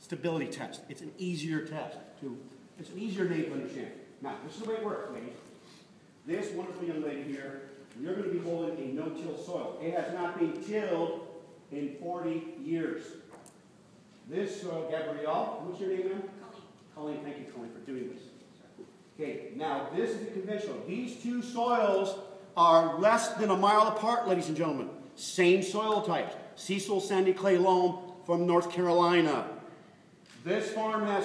stability test. It's an easier test. It's an easier name to understand. Now, this is the way it works, ladies. This wonderful young lady here, you're going to be holding a no-till soil. It has not been tilled in 40 years. This soil, Gabrielle, what's your name, ma'am? Colleen. Thank you, Colleen, for doing this. Okay, now this is the conventional. These two soils are less than a mile apart, ladies and gentlemen. Same soil types. Cecil Sandy Clay Loam from North Carolina. This farm has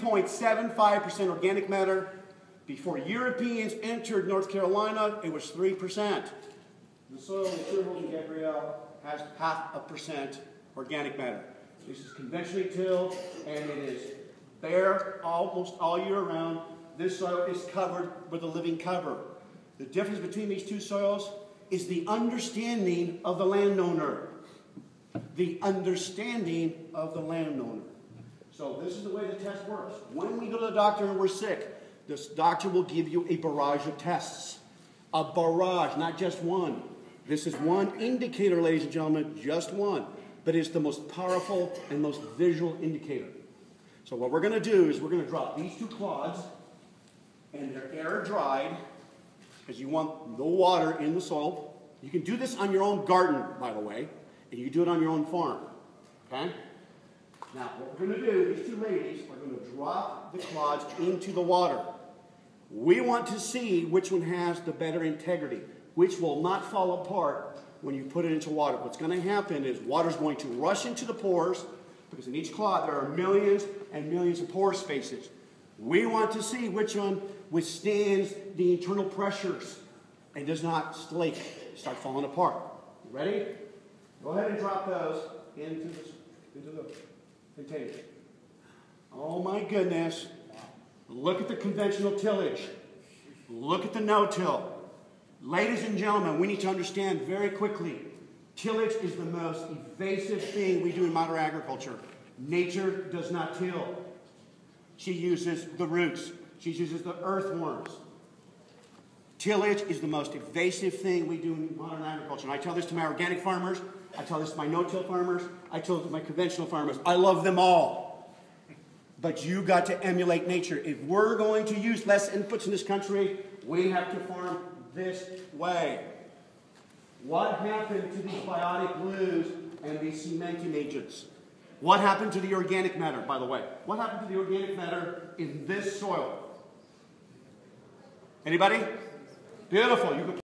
2.75% organic matter. Before Europeans entered North Carolina, it was 3%. The soil that you're holding, Gabrielle, has 0.5% organic matter. This is conventionally tilled, and it is bare almost all year round. This soil is covered with a living cover. The difference between these two soils is the understanding of the landowner. The understanding of the landowner. So this is the way the test works. When we go to the doctor and we're sick, this doctor will give you a barrage of tests. A barrage, not just one. This is one indicator, ladies and gentlemen, just one. But it's the most powerful and most visual indicator. So what we're going to do is we're going to drop these two clods, and they're air dried, because you want no water in the soil. You can do this on your own garden, by the way, and you do it on your own farm. Okay? Now, what we're going to do, these two ladies are going to drop the clods into the water. We want to see which one has the better integrity, which will not fall apart when you put it into water. What's going to happen is water's going to rush into the pores, because in each clod there are millions and millions of pore spaces. We want to see which one withstands the internal pressures and does not slake, start falling apart. You ready? Go ahead and drop those into the container. Oh my goodness. Look at the conventional tillage. Look at the no-till. Ladies and gentlemen, we need to understand very quickly, tillage is the most evasive thing we do in modern agriculture. Nature does not till. She uses the roots. She uses the earthworms. Tillage is the most evasive thing we do in modern agriculture. And I tell this to my organic farmers. I tell this to my no-till farmers. I tell it to my conventional farmers. I love them all. But you got to emulate nature. If we're going to use less inputs in this country, we have to farm this way. What happened to these biotic glues and these cementing agents? What happened to the organic matter, by the way? What happened to the organic matter in this soil? Anybody? Beautiful. You can